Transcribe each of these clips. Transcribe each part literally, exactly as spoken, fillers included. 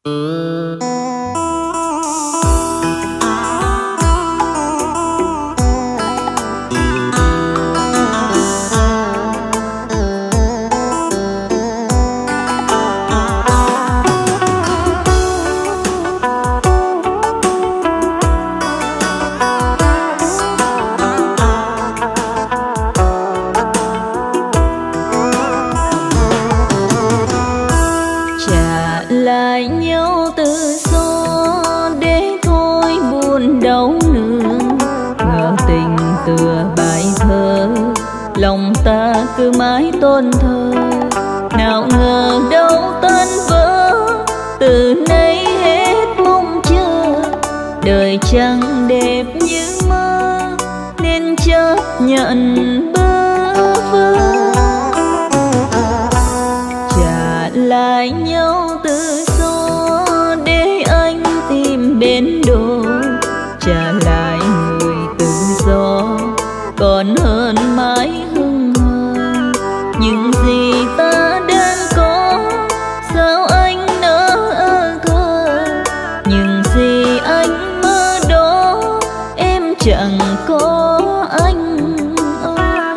Lòng ta cứ mãi tôn thờ, nào ngờ đâu tan vỡ. Từ nay hết mong chờ, đời chẳng đẹp như mơ, nên chấp nhận bơ vơ. Trả lại nhau tự do để anh tìm bến đỗ, trả lại người tự do còn hơn mãi hững hờ. Những gì ta đang có sao anh nỡ ơ thơ, những gì anh mơ đó em chẳng có anh ơi.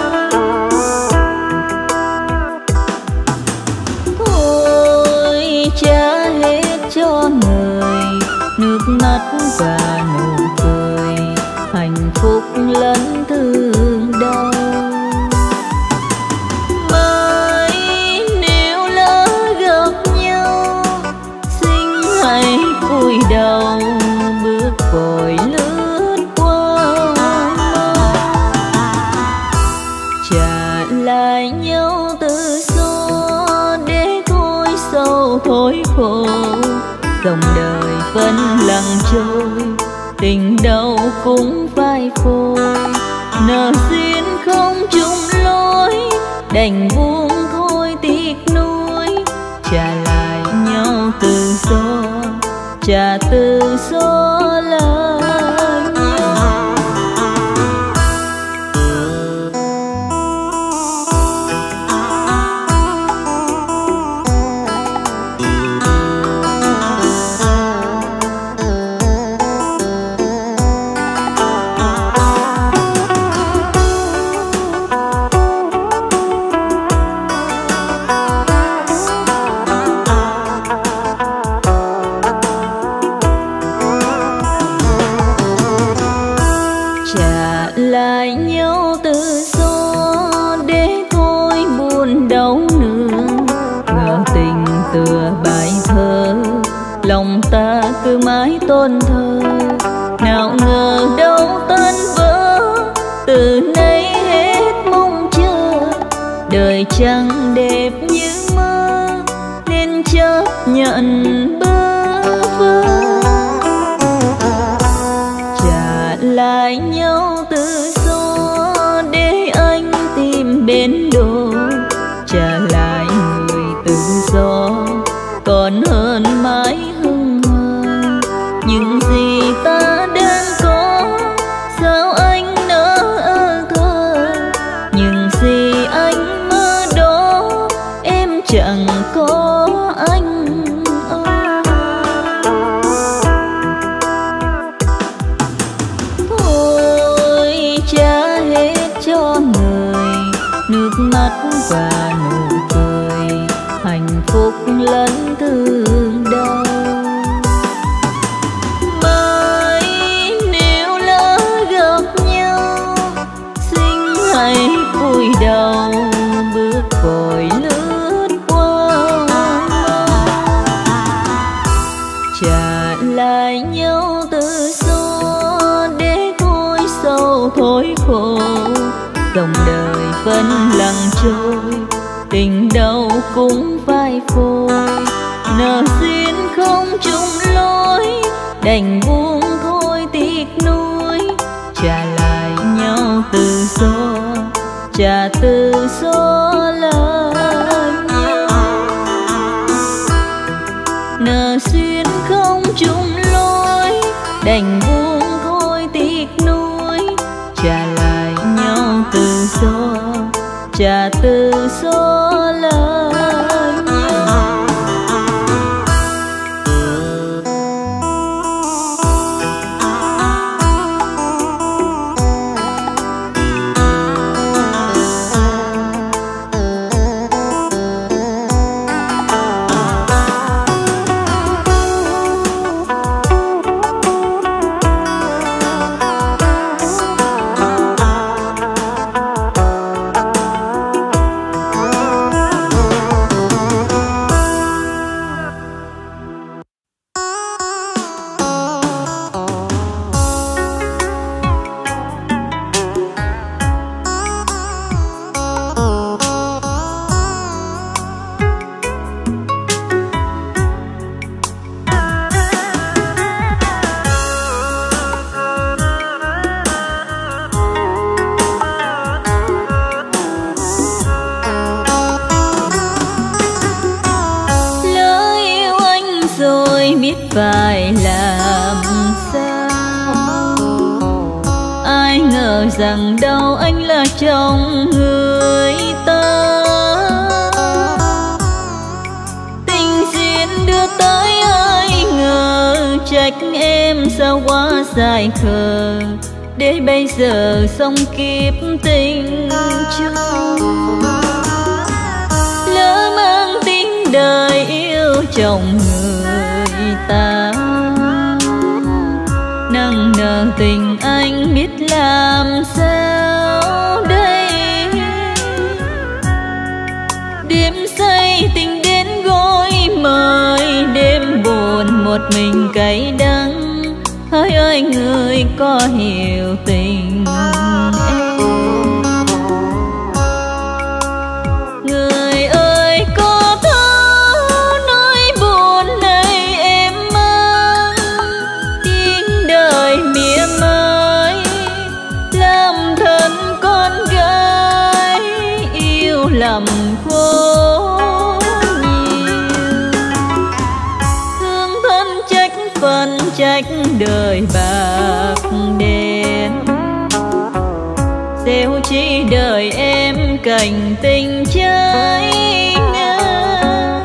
Thôi trả hết cho người nước mắt và nụ cười, hạnh phúc lẫn thương đau. Mai nếu lỡ gặp nhau, xin hãy cúi đầu bước vội lướt qua. Trả lại nhau tự do để thôi sầu thôi khổ, dòng đời vẫn lặng trôi, tình đâu cũng phai phôi. Nợ duyên không chung lối, đành buông thôi tiếc nuối. Trả lại nhau tự do, trả tự do lại nhau. Lại nhau tự do để thôi buồn đau nữa. Ngờ tình tựa bài thơ, lòng ta cứ mãi tôn thờ. Nào ngờ đâu tan vỡ, từ nay hết mong chờ. Đời chẳng đẹp như mơ, nên chấp nhận bơ vơ. Trả lại nhau tự do để anh tìm bến đỗ, trả lại người tự do còn hơn mãi hững hờ. Những gì ta đang có sao anh nỡ ơ thơ, những gì anh mơ đó em chẳng có anh ơi. Thôi trả hết cho người nước mắt và nụ cười, hạnh phúc lẫn thương đau. Mai nếu lỡ gặp nhau, xin hãy cúi đầu bước vội lướt qua. Trả lại nhau tự do để thôi sầu thôi khổ, dòng đời vẫn lặng trôi, tình đâu cũng phai phôi. Nợ duyên không chung lối, đành buông thôi tiếc nuối. Trả lại nhau tự do, trả tự do lại nhau. Nợ duyên không chung lối, đành buông thôi tiếc nuối. Trả lại nhau tự do, trả tự do lại nhau. phải làm sao. Ai ngờ rằng đâu anh là chồng người ta. Tình duyên đưa tới ai ngờ, trách em sao quá dài khờ, để bây giờ sống kiếp tình chung. Lỡ mang tiếng đời yêu chồng người ta, nặng nợ tình anh biết làm sao đây. Đêm say tình đến gối mời, đêm buồn một mình cay đắng. Hỡi ơi người có hiểu tình em. Người ơi có thấu nỗi buồn này em mang, tiếng đời mỉa mai làm thân con gái yêu lầm khổ nhiều. Thương thân trách phận trách đời bạc đen, gieo chỉ đời em cảnh tình trái ngang.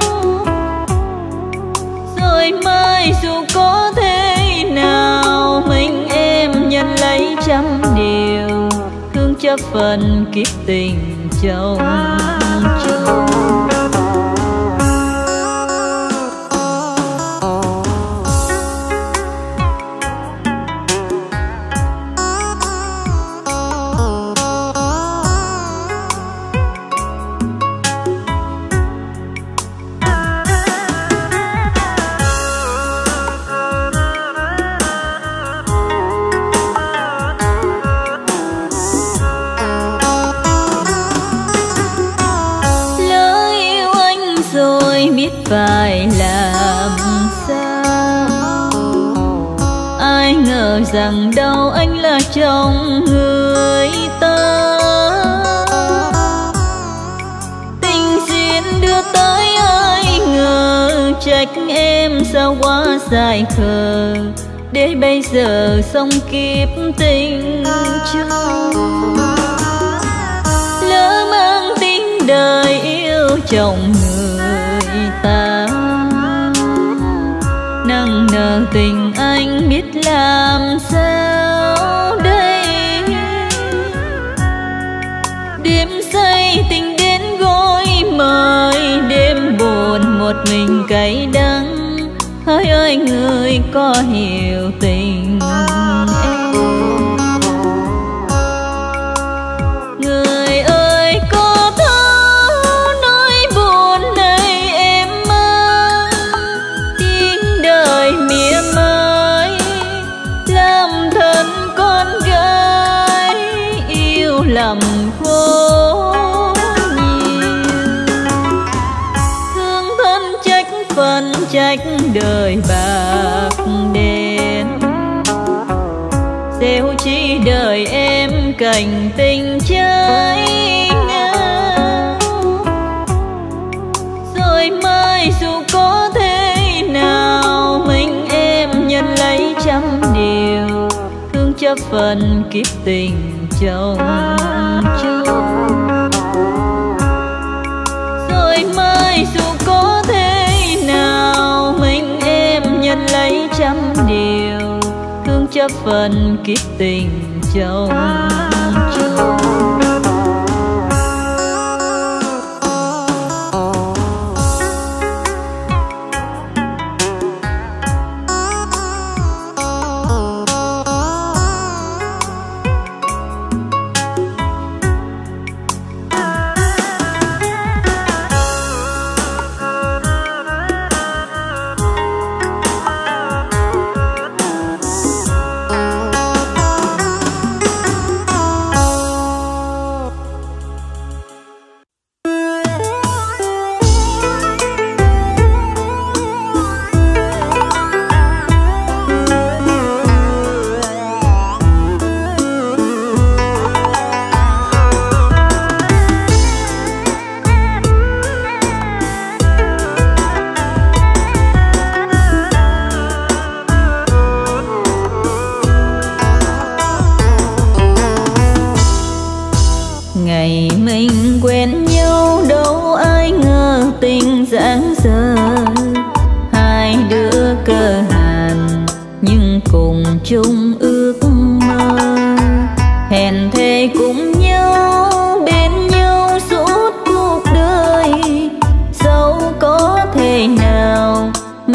Rồi mai dù có thế nào, mình em nhận lấy trăm điều, thương chấp phần kiếp tình chồng chung. Phải làm sao. Ai ngờ rằng đâu anh là chồng người ta. Tình duyên đưa tới ai ngờ, trách em sao quá dài khờ, để bây giờ sống kiếp tình chung. Lỡ mang tiếng đời yêu chồng người ta, nặng nợ tình anh biết làm sao đây. Đêm say tình đến gối mời, đêm buồn một mình cay đắng. Hỡi ơi người có hiểu tình em. Người ơi có thấu nỗi buồn này em mang, tiếng đời mỉa mai làm thân con gái yêu lầm khổ nhiều. Thương thân trách phận trách đời bạc đen, gieo chỉ đời em cảnh tình trái ngang. Rồi mai dù có thế nào, mình em nhận lấy trăm điều, thương chấp phần kiếp tình chồng chung. Rồi mai dù có thế nào, mình em nhận lấy trăm điều, thương chấp phần kiếp tình chồng chung.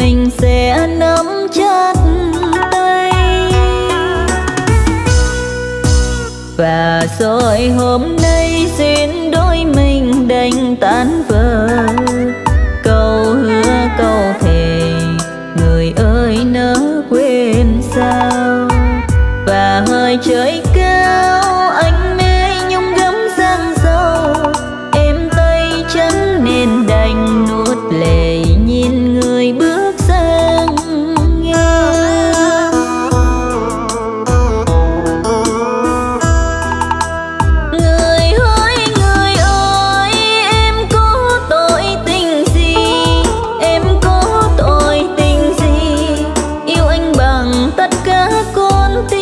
mình sẽ nắm chặt tay. Và rồi hôm nay xin đôi mình đành tan vỡ, câu hứa câu thề người ơi nỡ quên sao. Và hơi trời cao anh mê nhung gấm sang dâu, em tay chân nên đành nuốt lệ nhìn người bước sang ngang. Người ơi người ơi em có tội tình gì, em có tội tình gì, yêu anh bằng tất cả con tim.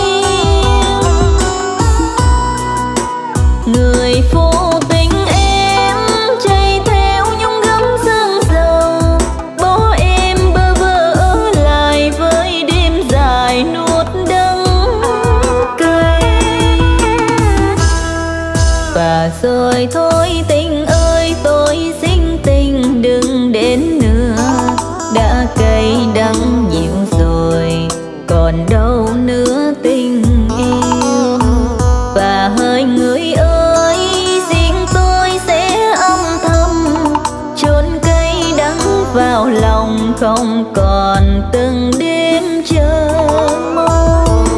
Người vô tình em chạy theo nhung gấm sang dầu, bỏ em bơ vơ ở lại với đêm dài nuốt đắng cay. Và rồi thôi tình ơi tôi xin tình đừng đến nữa, đã cay đắng nhiều rồi còn đâu nữa tình yêu. Và hơi người ơi xin tôi sẽ âm thầm chôn cây đắng vào lòng, không còn từng đêm chờ mong.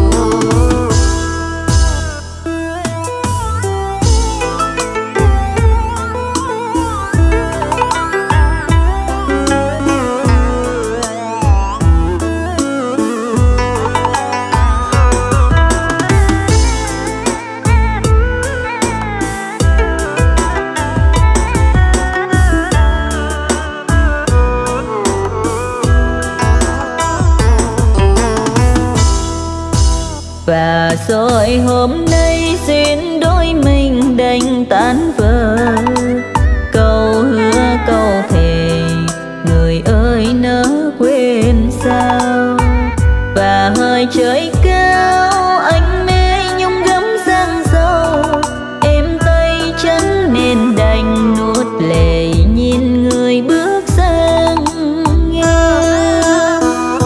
Và rồi hôm nay xin đôi mình đành tan vỡ, câu hứa câu thề người ơi nỡ quên sao. Và hơi trời cao anh mê nhung gấm sang dâu, em tay chân nên đành nuốt lệ nhìn người bước sang ngang.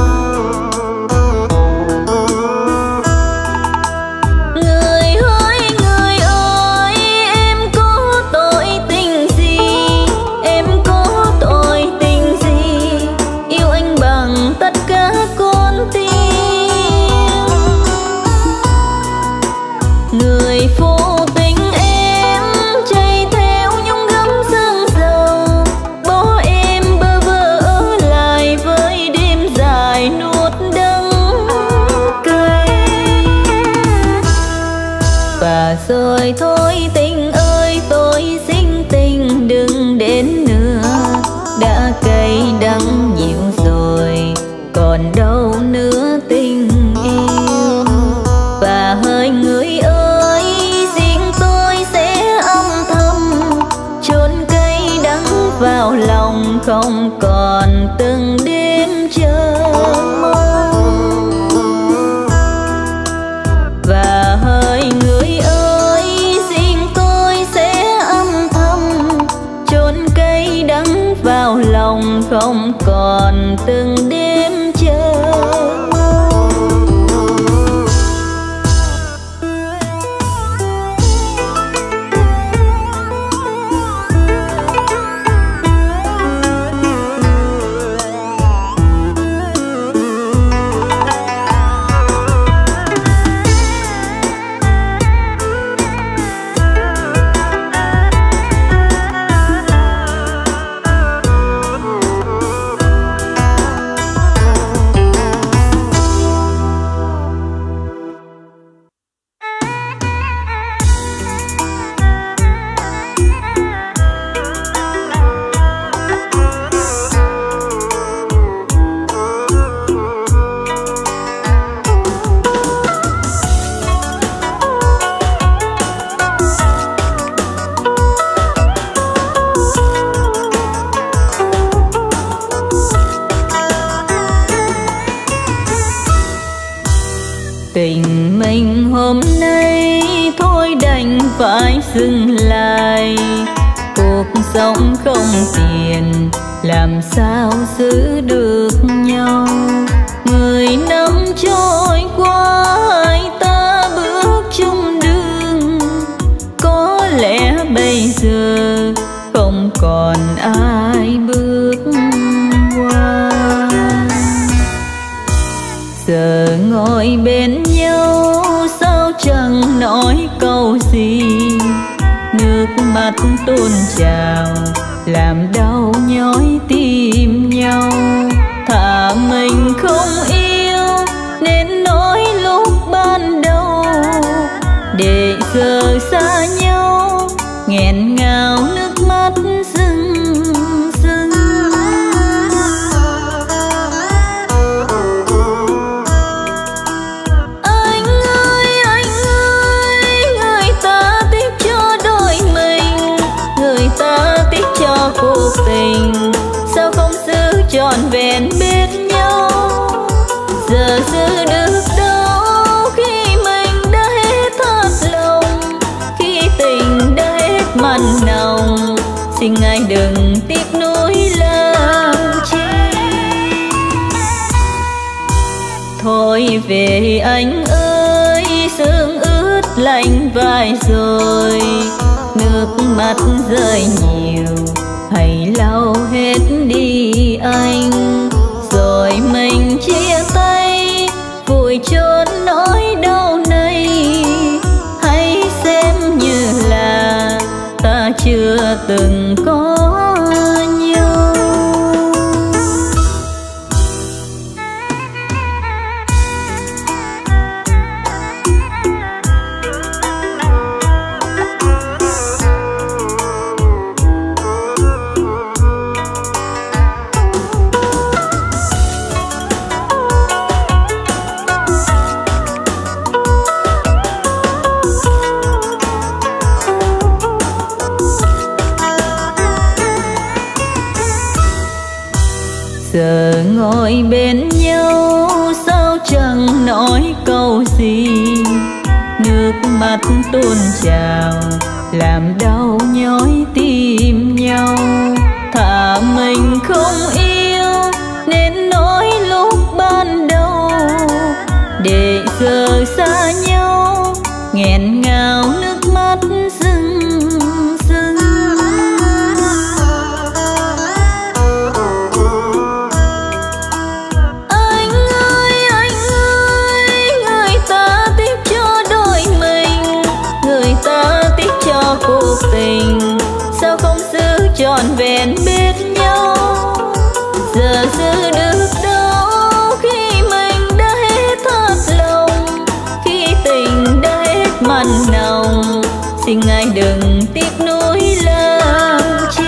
Người ơi người ơi em có tội tình gì, em có tội tình gì, yêu anh bằng tất cả con tim. Người vô tình em chạy theo nhung gấm sang dầu, bỏ em bơ vơ ở lại với đêm dài nuốt đắng cay. Và rồi thôi tình ơi tôi xin tình đừng đến nữa, đã cay đắng nhiều rồi còn đâu nữa tình yêu. Và hơi người ơi xin tôi sẽ âm thầm chôn cây đắng vào lòng, không còn từng đêm chờ mong. Và hơi người ơi xin tôi sẽ âm thầm chôn cây đắng vào lòng, không còn từng đêm chờ mong. Tình mình hôm nay thôi đành phải dừng lại, cuộc sống không tiền làm sao giữ được nhau. Mười năm trôi qua hai ta bước chung đường, có lẽ bây giờ không còn ai bước qua. Giờ ngồi bên nhau sao chẳng nói câu gì, nước mắt tuôn trào làm đau nhói tim nhau. Thà mình không yêu nên nói lúc ban đầu, để giờ xa nhau nghẹn ngào nước mắt rưng rưng. Anh ơi anh ơi, người ta tiếc cho đôi mình, người ta tiếc cho cuộc tình, sao không giữ trọn vẹn bên nhau. Giờ giữ được đâu khi mình đã hết thật lòng, khi tình đã hết mặn nồng, xin ngài đừng tiếc nuối làm chi. Thôi về anh ơi, sương ướt lạnh vai rồi, nước mắt rơi nhiều hãy lau hết đi anh. Rồi mình chia tay vùi chôn nỗi đau này, hãy xem như là ta chưa từng có nhau. Giờ ngồi bên nhau sao chẳng nói câu gì, nước mắt tuôn trào làm đau nhói tim nhau. Thà mình không yêu nên nói lúc ban đầu, để giờ xa nhau nghẹn ngào nước mắt rưng rưng. Cuộc tình sao không giữ trọn vẹn bên nhau. Giờ giữ được đâu khi mình đã hết thật lòng, khi tình đã hết mặn nồng, xin ngài đừng tiếc nuối làm chi.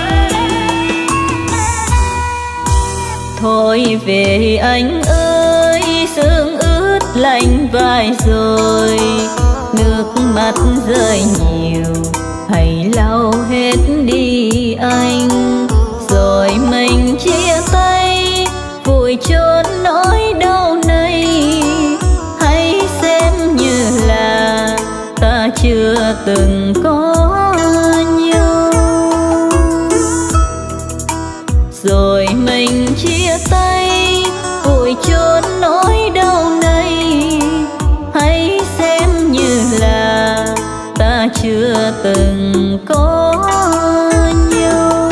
Thôi về anh ơi, sương ướt lạnh vai rồi, nước mắt rơi nhiều hãy lau hết đi anh. Rồi mình chia tay vùi chôn nỗi đau này, hãy xem như là ta chưa từng có nhau. Rồi mình chia tay vùi chôn nỗi đau này, hãy xem như là ta chưa từng có nhau.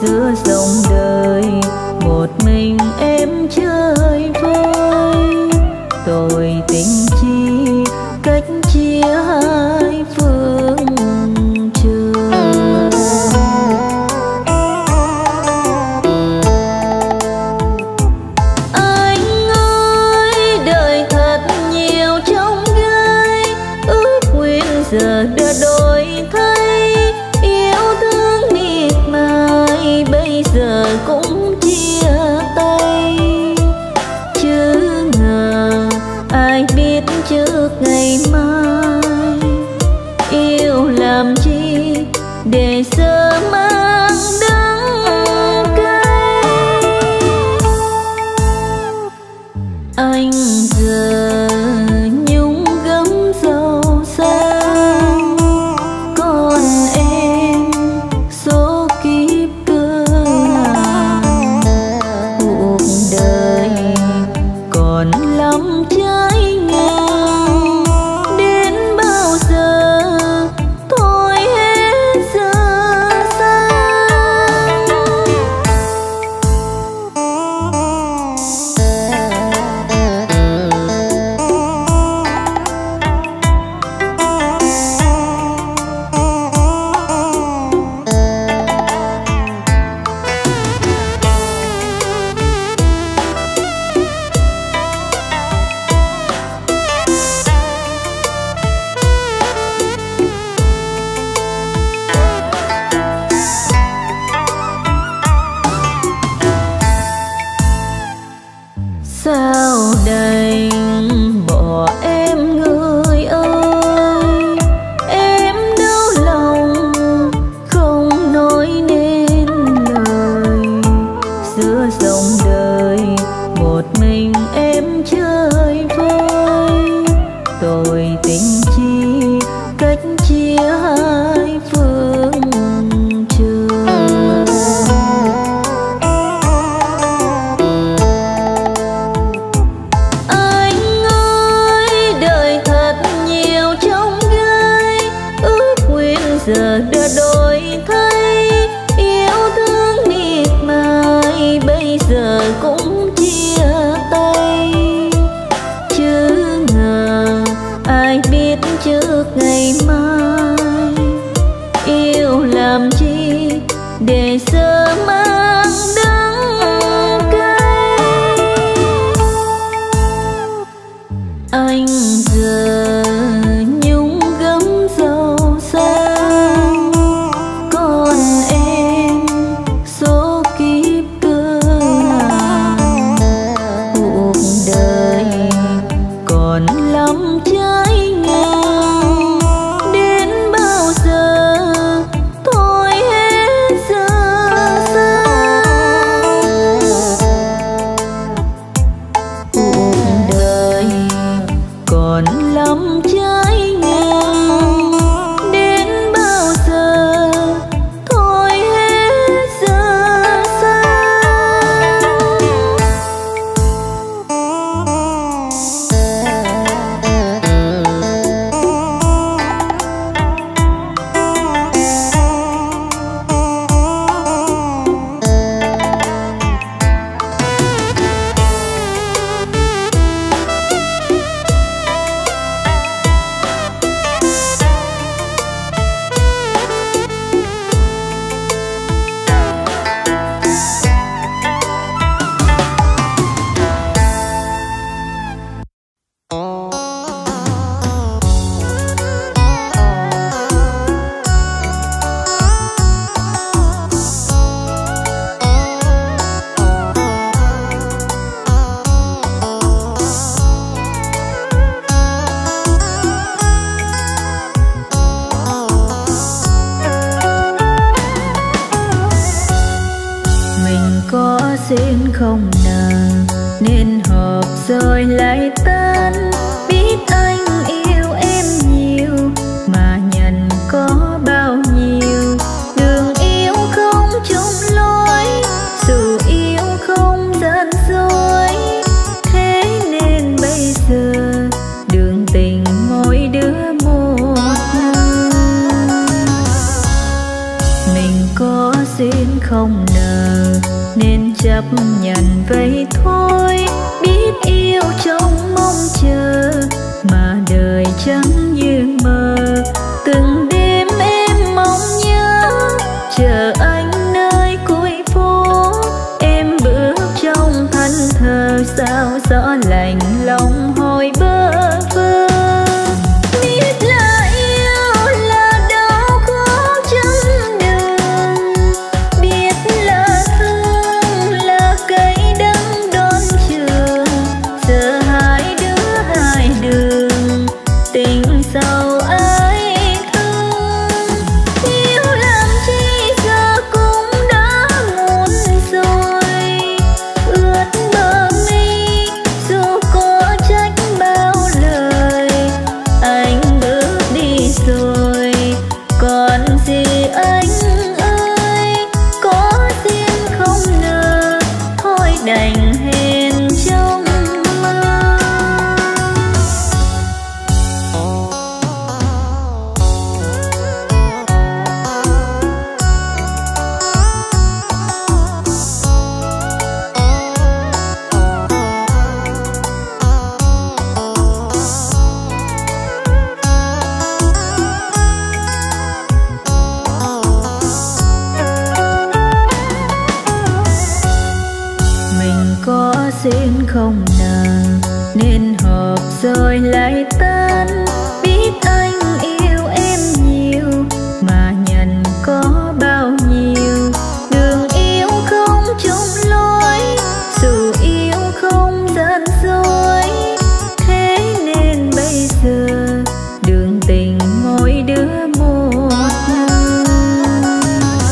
giữa dòng đời một mình em chơi vơi. Tôi tình chi cách chia hai phương trời. Anh ơi đời thật nhiều trong gai, ước nguyện giờ đã đổi thay. Yêu thương miệt mài bây giờ cũng chia tay. Chứ ngờ ai biết trước ngày mai, yêu làm chi để giờ mang đắng cay. Anh giờ nhung gấm dầu sang, còn em số kiếp cơ hàng. Cuộc đời còn lắm trái ngang, đến bao giờ thôi hết giờ sang. Sao đành bỏ em người ơi, em đau lòng không nói nên lời. Giữa dòng đời một mình em chơi vơi. Tôi tình chi cách chia hai phương trời. Anh ơi đời thật nhiều trong gai, ước nguyện giờ đã đổi thay. Yêu thương miệt mài bây giờ cũng chia tay. Chứ ngờ ai biết trước ngày mai, yêu làm chi để giờ mang đắng cay. Anh giờ nhung gấm dầu sang, còn em số kiếp cơ hàng. Cuộc đời còn lắm trái ngang, đến bao giờ thôi hết giờ sang. Cuộc đời còn lắm trái ngang, đến bao giờ thôi hết giờ sang. Xin không nàng nên hợp rồi lại tan. Biết anh yêu em nhiều mà nhận có bao nhiêu. Đường yêu không chung lối, dù yêu không gian dối. Thế nên bây giờ đường tình mỗi đứa một nơi. Mình có xin không nàng ngờ nên chấp nhận vậy thôi. Biết yêu trong mong chờ mà đời chẳng như mơ. Từng đêm em mong nhớ chờ anh nơi cuối phố. Em bước trong thanh thờ sao gió lạnh lòng hồi bơ vơ. Biết là yêu là đau khổ trăm đường, biết là thương là cây đắng đón trường. Giờ hai đứa hai đường tình sâu ai thương. Yêu làm chi giờ cũng đã muộn rồi. Ướt bờ mi dù có trách bao lời. Anh bước đi rồi còn gì anh ơi. Có duyên không nợ thôi đành hẹn trong mơ. Mình có duyên không nợ nên hợp rồi lại tan. Biết anh yêu em nhiều mà nhận có bao nhiêu. Đường yêu không chung lối dù yêu không gian dối. Thế nên bây giờ đường tình mỗi đứa một nơi.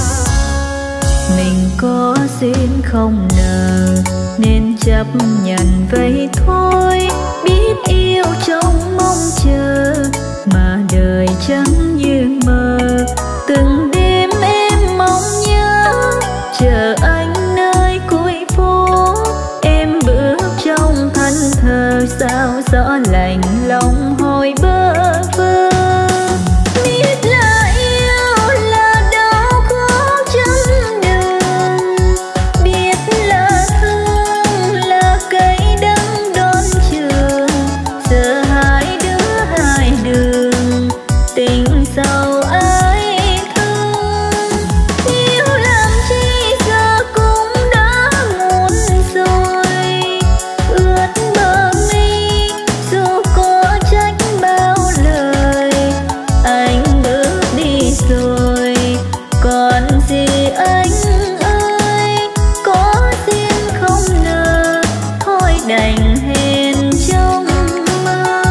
Mình có duyên không nợ nên chấp nhận vậy thôi. Biết yêu trong mong chờ mà đời chẳng như mơ. Từng đêm em mong nhớ chờ anh nơi cuối phố. Em bước trong thanh thờ sao gió lạnh lòng hồi bơ vơ. Biết là yêu là đau khổ trăm đường, biết là thương là cây đắng đón trường. Giờ hai đứa hai đường tình sâu ai thương. Yêu làm chi giờ cũng đã muộn rồi. Ướt bờ mi dù có trách bao lời. Anh bước đi rồi còn gì anh ơi. Có duyên không nợ thôi đành hẹn trong mơ.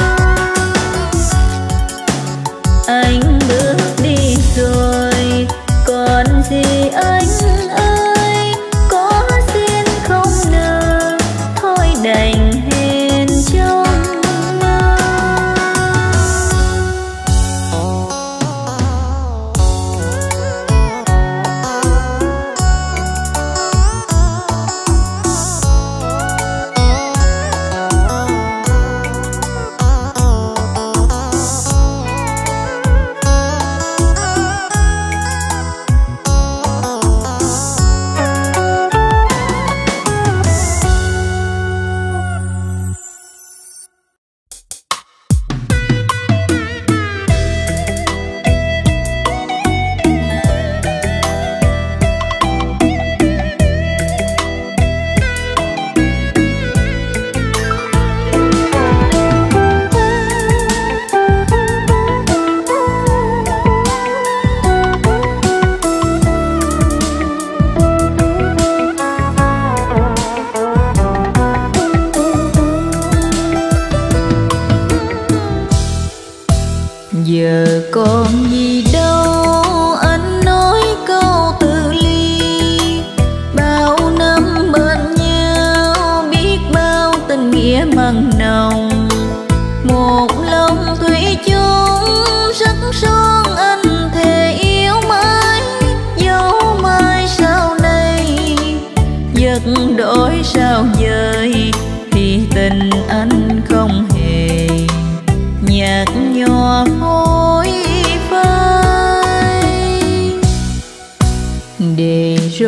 Anh bước đi rồi còn gì anh ơi. Có duyên không nợ thôi đành hẹn trong mơ. Giờ còn gì đâu anh nói câu từ ly. Bao năm bên nhau biết bao tình nghĩa mặn nồng. Một lòng thủy chung sắc son anh thề yêu mãi. Dẫu mai sau này giật đổi sao dời thì tình anh không hề nhạt nhòa phôi phai. Để rồi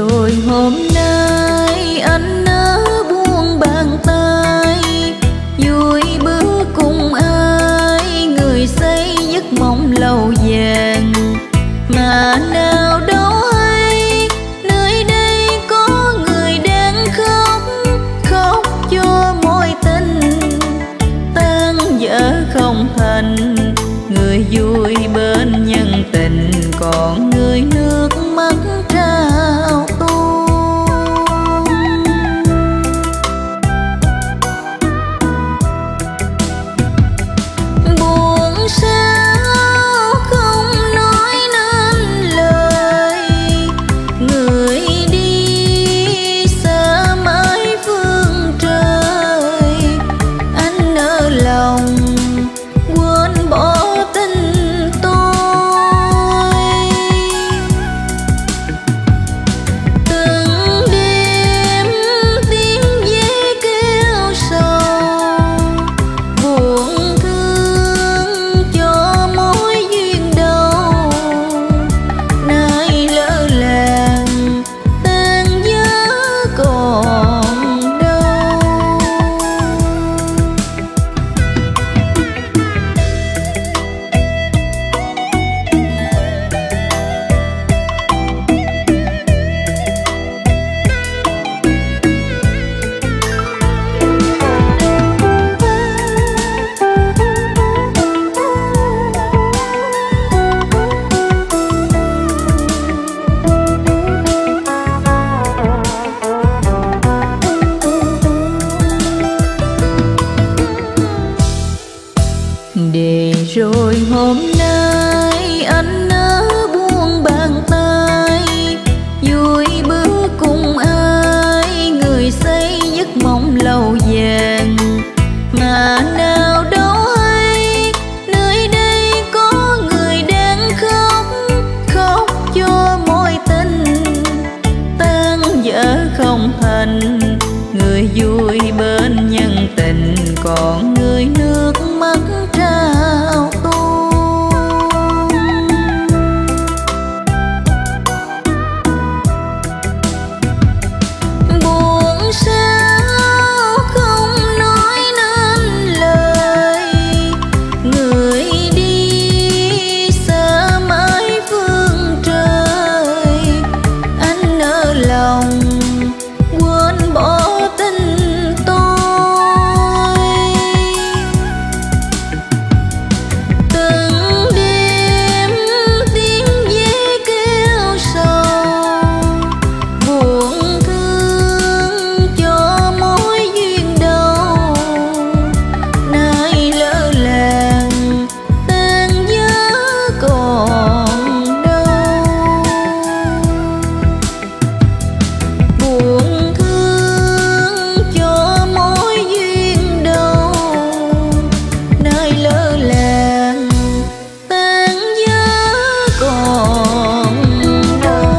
rồi hôm nay anh nỡ buông bàn tay, vui bước cùng ai người xây giấc mộng lâu vàng. Mà nào đâu hay nơi đây có người đang khóc, khóc cho mối tình tan vỡ không thành. Người vui bên nhân tình, còn người nước mắt trao tuôn. Buồn sao không nói nên lời, người đi xa mãi phương trời. Anh nỡ lòng quên bỏ tình tôi. Từng đêm tiếng ve kêu sầu, buồn thương cho mối duyên đầu. Nay lỡ làng tan vỡ còn đâu. Để rồi hôm nay anh nỡ buông bàn tay, vui bước cùng ai người xây giấc mộng lâu vàng. Mà nào đâu hay nơi đây có người đang khóc, khóc cho mối tình tan vỡ không thành. Người vui bên nhân tình, còn người nước mắt trao tuôn. Buồn sao không nói nên lời, người đi xa mãi phương trời. Anh nỡ lòng quên bỏ tình tôi. Từng đêm tiếng ve kêu sầu, buồn thương cho mối duyên đầu. Nay lỡ làng tan vỡ còn đâu. Buồn thương cho mối duyên đầu, nơi lỡ làng tan vỡ còn đâu.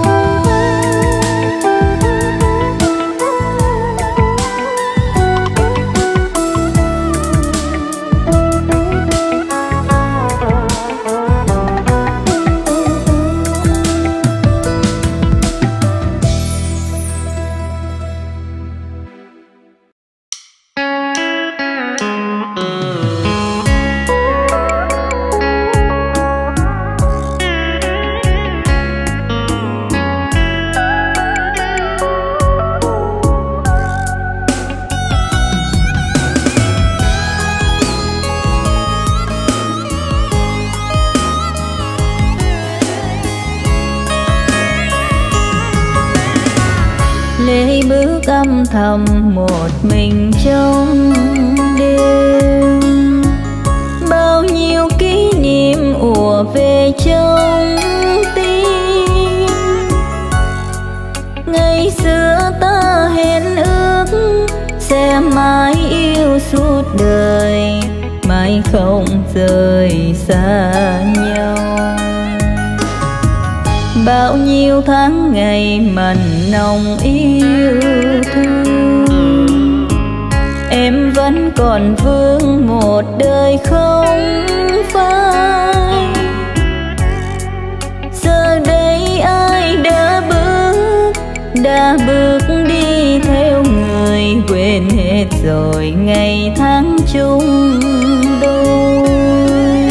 Lê bước âm thầm một mình trong đêm, bao nhiêu kỷ niệm ùa về trong tim. Ngày xưa ta hẹn ước sẽ mãi yêu suốt đời, mãi không rời xa nhau. Bao nhiêu tháng ngày mặn nồng yêu thương, em vẫn còn vương một đời không phai. Giờ đây ai đã bước đã bước đi theo người, quên hết rồi ngày tháng chung đôi.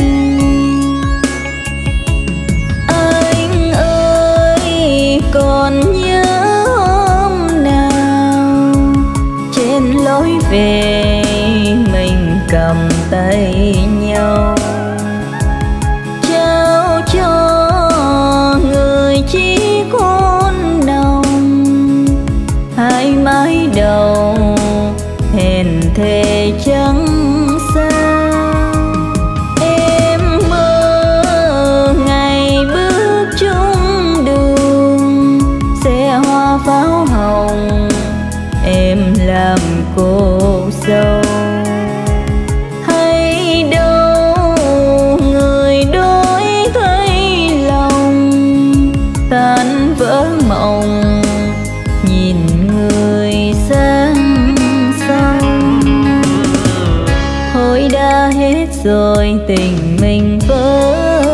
Anh ơi còn nhớ hôm nào trên lối về mình cầm tay nhau, trao cho người chiếc hôn nồng, hai mái đầu hẹn thề trắng sao. Em mơ ngày bước chung đường, xe hoa pháo hồng em làm cô dâu. Hay đâu người đôi thấy lòng tan vỡ mộng, nhìn người sang sau. Thôi đã hết rồi tình mình vỡ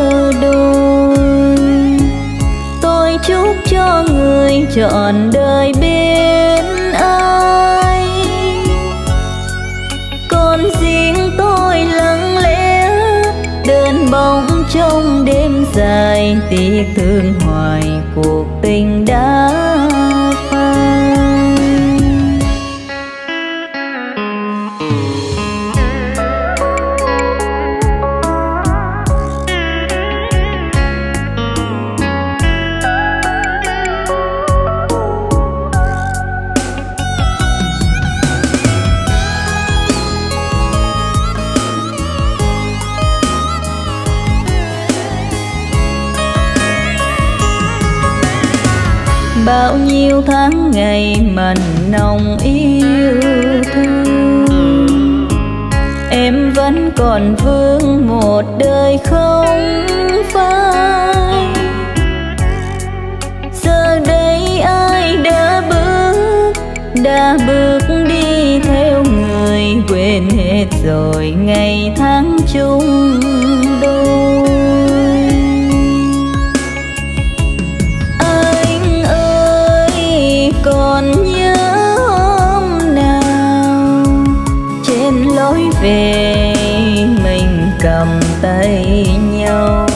đôi, tôi chúc cho người trọn đời bên ai. Còn riêng tôi lặng lẽ đơn bóng trong đêm dài, tiếc thương hoài cuộc tình đã phai. Bao nhiêu tháng ngày mặn nồng yêu thương, em vẫn còn vương một đời không phai. Giờ đây ai đã bước, đã bước đi theo người, quên hết rồi ngày tháng chung đôi. Còn nhớ hôm nào trên lối về mình cầm tay nhau,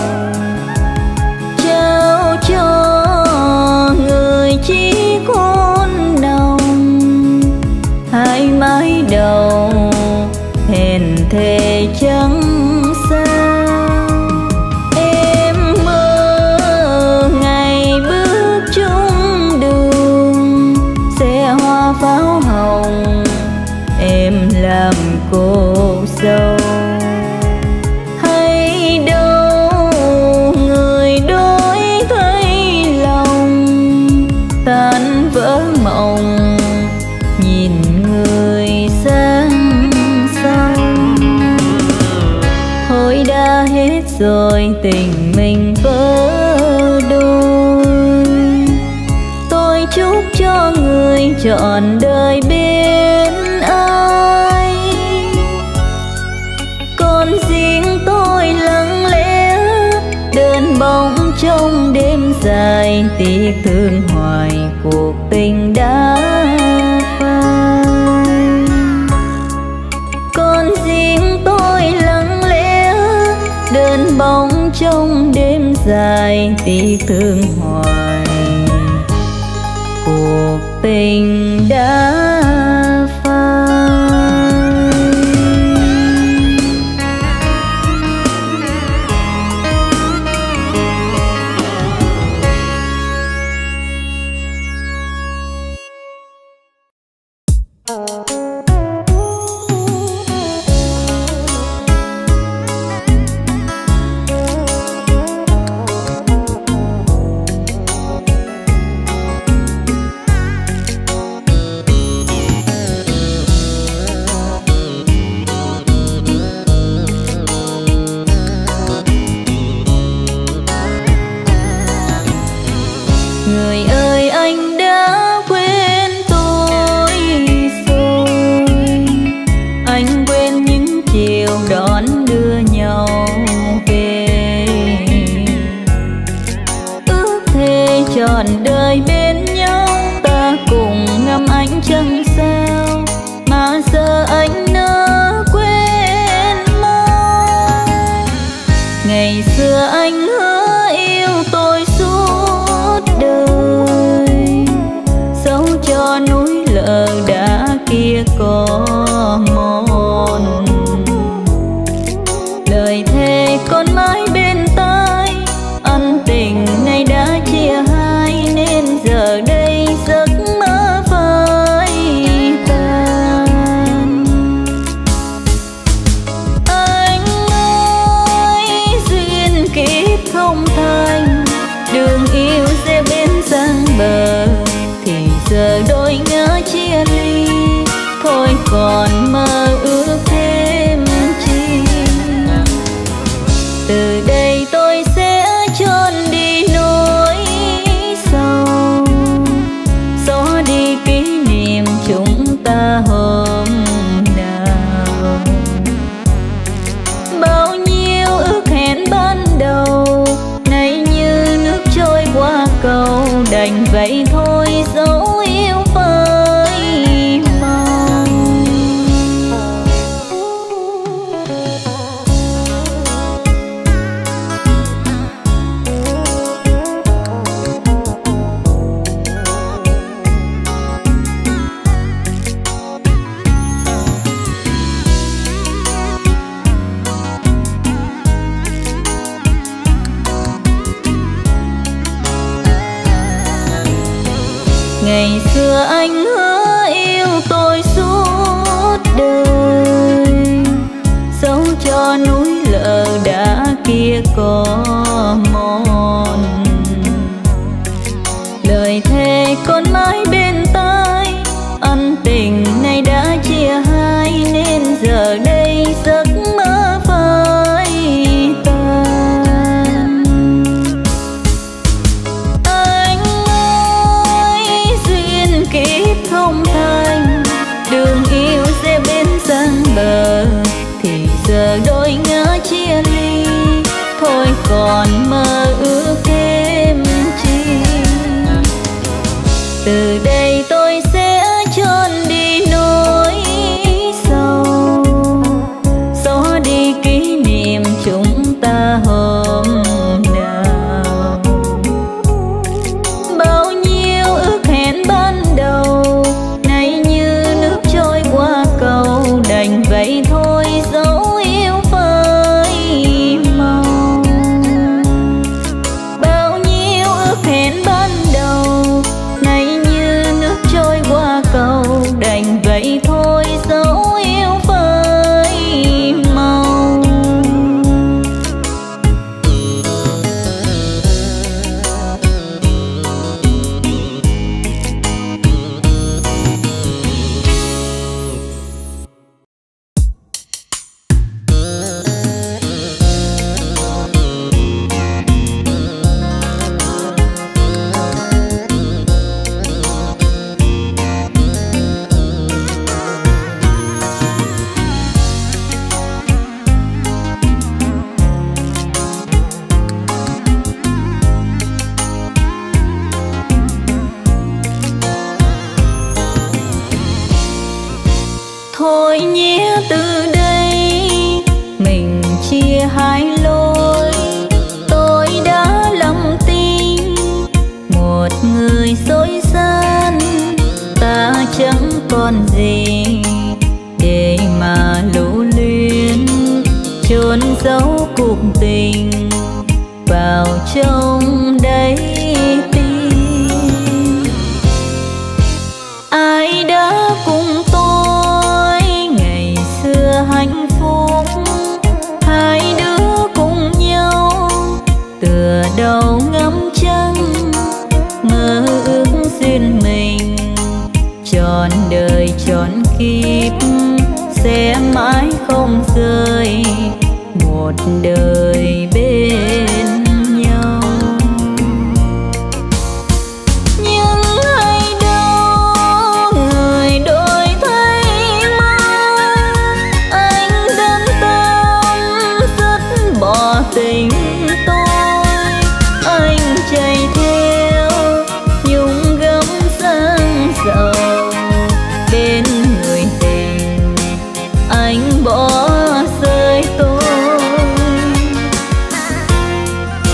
trao cho người chiếc hôn nồng, hai mái đầu hẹn thề trắng sao. Em mơ ngày bước chung đường, xe hoa pháo hồng em làm cô dâu. Hay đâu người đôi thấy lòng tan vỡ mộng, nhìn người sang sau. Thôi đã hết rồi tình mình vỡ đôi, tôi chúc cho người trọn đời bên ai. Còn riêng tôi lặng lẽ đơn bóng trong đêm dài, tiếc thương hoài cuộc tình đã phai. Còn riêng tôi lặng lẽ đơn bóng trong đêm dài, tiếc thương hoài cuộc tình đã phai. cho núi lợ đã kia có mòn. Lời thề còn mãi bên tai, ân tình ngày đã chia hai nên giờ đây giấc mơ phai tàn. Anh ơi duyên kiếp không thành, đường yêu sẽ bên sang bờ thì giờ đôi ngỡ chia ly, thôi còn mơ ước thêm chi. Từ đây tôi sẽ trốn đi nỗi sầu, xóa đi kỷ niệm chúng ta hôm nào. Bao nhiêu ước hẹn ban đầu nay như nước trôi qua cầu, đành vậy thôi dấu yêu phai màu. Ngày xưa anh hứa yêu tôi suốt đời, dẫu cho núi lợ đã kia có mòn. Lời thề còn mãi bên tai, ân tình này đã chia hai nên giờ đây giấc mơ phai tàn. Anh ơi duyên kiếp không thành, đường yêu sẽ bên sang bờ thì giờ đôi ngỡ chia ly, thôi còn mơ ước thêm chi. Từ đây tôi sẽ trốn đi nỗi sầu, xóa đi kỷ niệm chúng ta hôm nào. Bao nhiêu ước hẹn ban đầu nay như nước trôi qua cầu, đành vậy thôi dấu yêu phai màu. Bao nhiêu ước hẹn ban đầu nay như nước trôi qua cầu, đành vậy thôi dấu yêu phai màu. Thôi nhé từ đây mình chia hai lối, tôi đã lầm tin một người dối gian, ta chẳng còn gì để mà lưu luyến, chôn giấu cuộc tình vào trong đáy tim. Ai đã cùng tôi ngày xưa hạnh phúc, hai đứa cùng nhau tựa đầu ngắm trăng, mơ ước duyên mình trọn đời trọn kiếp sẽ mãi không rời, một đời bên nhau. Nhưng hay đâu người đổi thay mau, anh đơn tâm rất bỏ tình tôi, anh chạy theo nhung gấm sang giàu, bên người tình anh bỏ rơi tôi.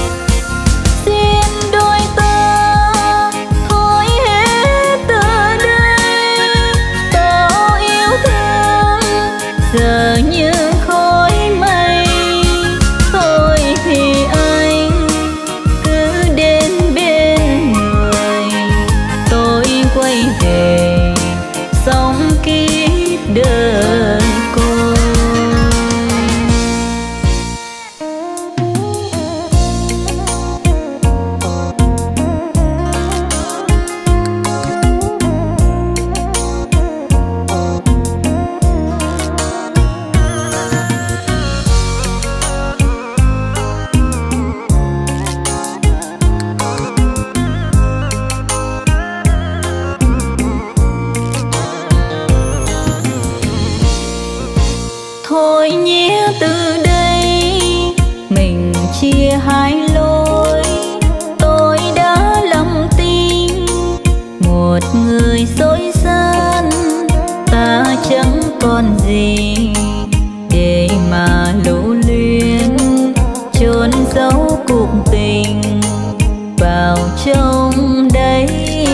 xối xanh, ta chẳng còn gì để mà lưu luyến, chôn giấu cuộc tình vào trong đáy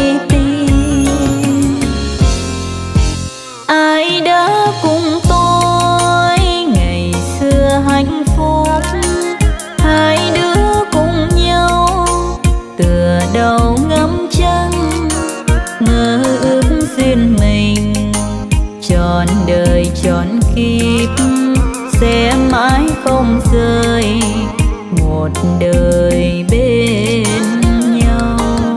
tim. Ai đã cùng tôi ngày xưa hạnh phúc, hai đứa cùng nhau tựa đầu ngắm trăng, mơ ước duyên mình trọn đời trọn kiếp, sẽ mãi không rời một đời bên nhau.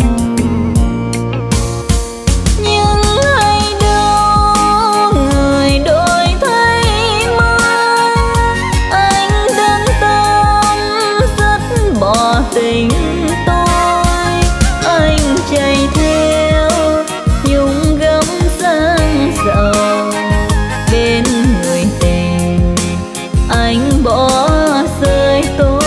Nhưng hay đâu người đổi thay mới, anh đơn tâm rất bỏ tình tôi, anh chạy theo nhung gấm sang giàu, bên người tình anh bỏ rơi tôi.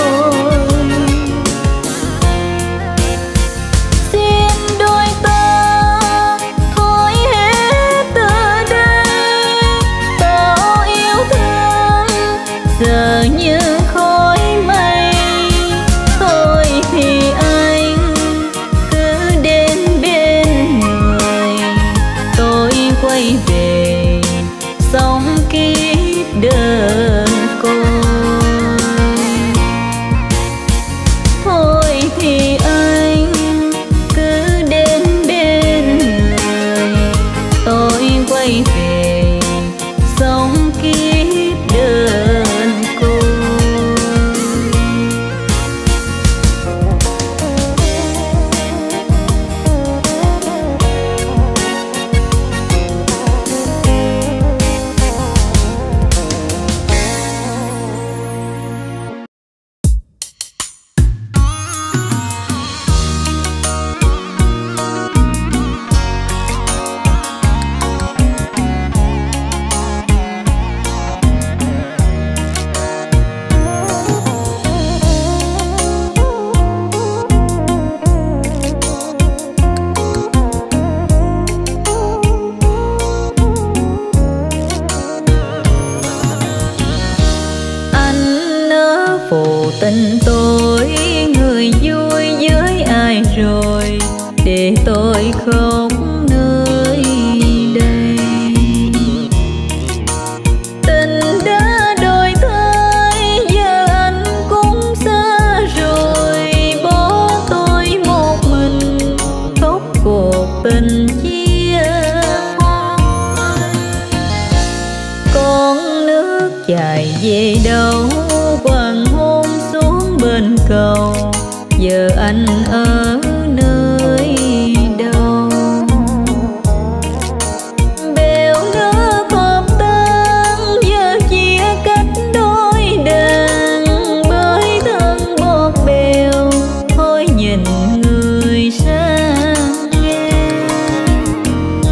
Xin đôi ta thôi hết từ đây, bao yêu thương giờ như khói mây. Thôi thì anh cứ đến bên người, tôi quay về sống kiếp đơn côi. Thôi thì anh cứ đến bên người, tôi quay về sống kiếp đơn côi. Tình tôi người vui với ai rồi, để tôi khóc nơi đây. Tình đã đổi thay, giờ anh cũng xa rồi, bỏ tôi một mình khóc cuộc tình chia phai. Con nước chảy về đâu hoàng hôn xuống bên cầu, giờ anh ở nơi đâu. Bèo nước hợp tan, giờ chia cách đôi đàn, bởi thân bọt bèo thôi nhìn người sang ngang.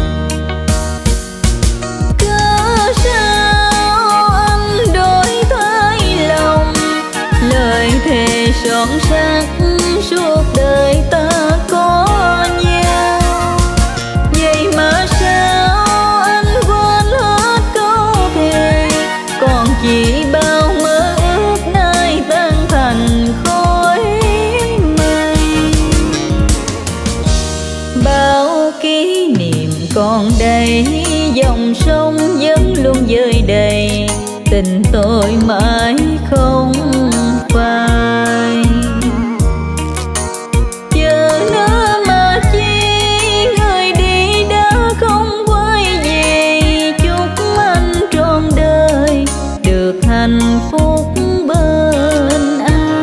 Cớ sao anh đổi thay lòng, lời thề son sắc suốt đời ta có nhau. Vậy mà sao anh quên hết câu thề, còn chỉ bao mơ ước nay tan thành khói mây. Bao kỷ niệm còn đây, dòng sông vẫn luôn dơi đầy, tình tôi mãi không phai. Giờ nữa mà chi người đi đã không quay về, chúc anh trọn đời được hạnh phúc bên anh.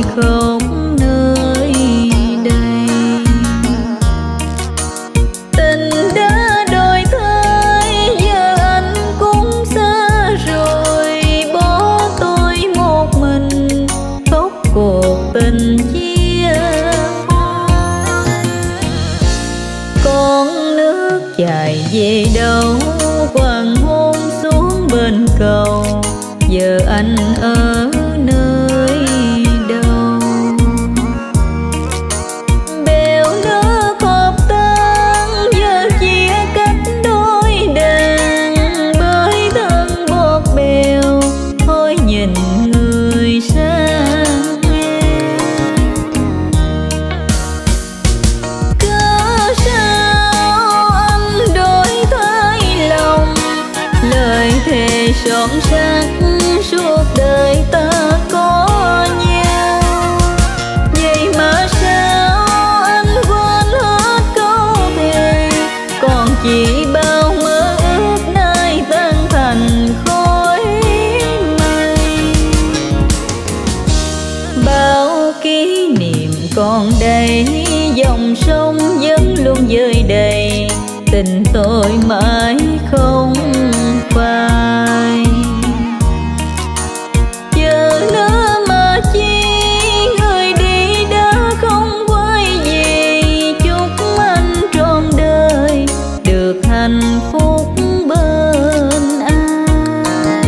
khóc nơi đây. Tình đã đổi thay, giờ anh cũng xa rồi, bỏ tôi một mình khóc cuộc tình chia phai. Con nước chảy về đâu, hoàng hôn xuống bên cầu, giờ anh ở nơi đâu. Bèo nước hộp tan, giờ chia cách đôi đàn, bởi thân bọt bèo thôi nhìn người sang ngang. Cớ sao anh đổi thay lòng, lời thề son sắc suốt đời ta có nhau. Vậy mà sao anh quên hết câu thề, còn chỉ bao mơ ước nay tan thành khói mây. Bao kỷ niệm còn đây, dòng sông vẫn luôn dơi đầy, tình tôi mãi không phai. Giờ nữa mà chi, người đi đã không quay về, chúc anh trọn đời được hạnh phúc bên ai.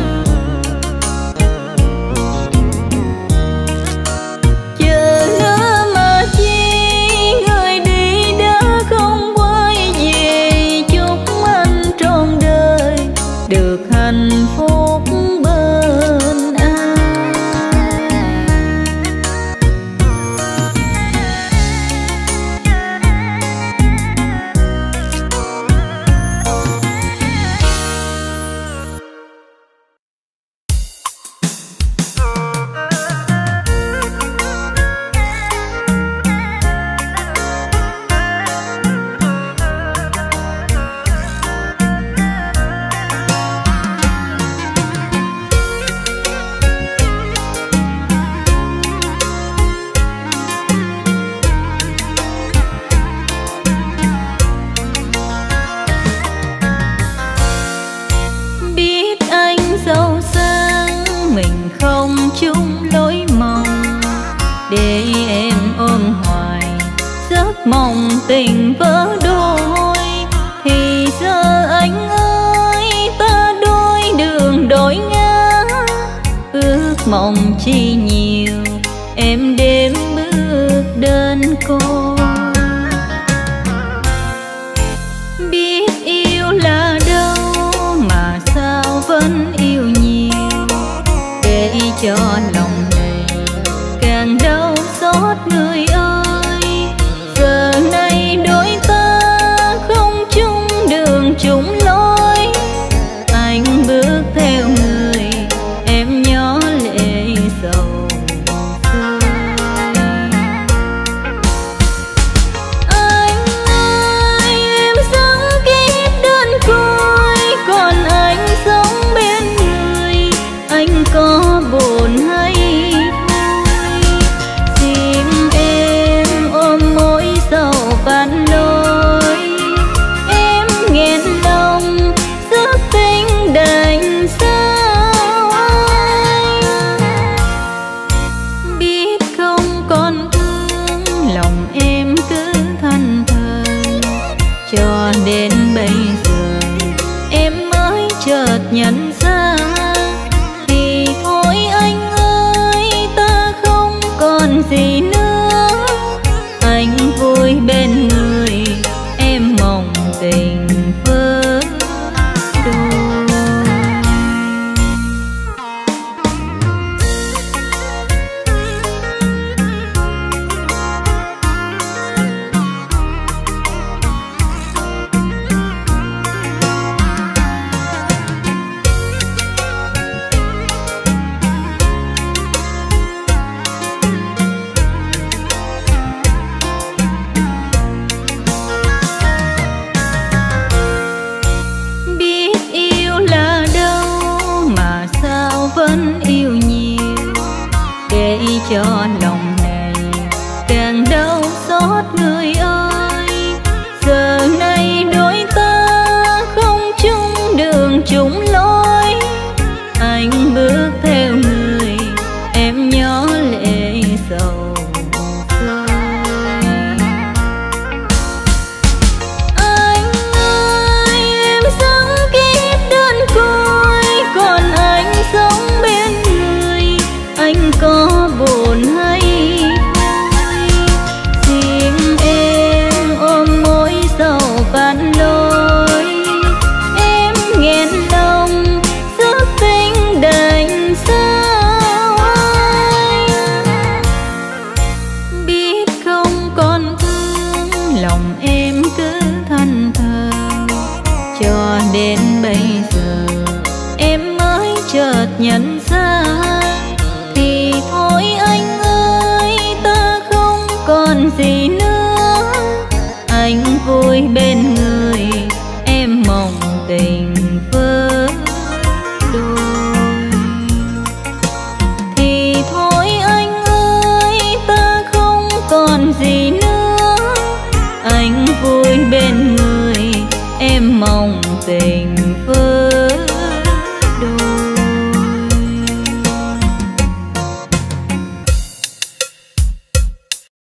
Giờ nữa mà chi, người đi đã không quay về, chúc anh trọn đời được hạnh phúc bên ai. Biết anh giàu sang, mình không chung lối mong, để em ôm hoài giấc mộng tình vỡ đôi. Thì giờ anh ơi, ta đôi đường đổi ngã, ước mong chi nhiều em đêm bước đơn côi. Biết yêu là đâu mà sao vẫn yêu nhiều, để cho lòng này càng đau xót người ơi. Giờ này đôi ta không chung đường chung lối, anh bước theo người em nhỏ lệ sầu rơi. Anh ơi, em sống kiếp đơn côi, còn anh sống bên người, anh có buồn hay vui. Xin em lòng